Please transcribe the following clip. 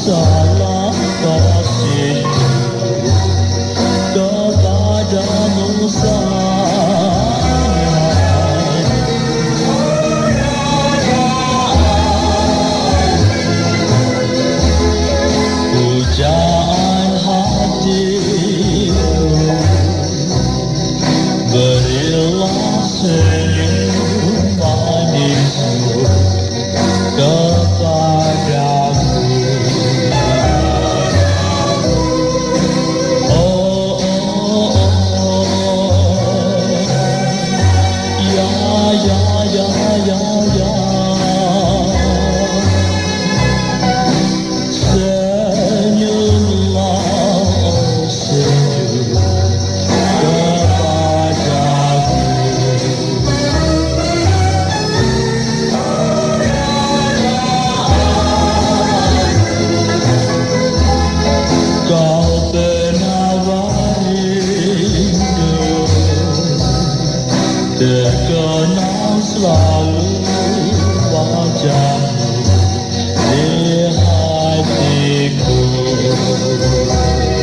salah kasih kepadamu sayang. Pujaan hatimu berilah senyum manismu kepadamu. Oh, oh, oh, ya, ya, ya, ya, ya. Senyumlah, oh senyum kepadaku. Kau penawar rindu, terkenang selalu wajahmu di hatiku.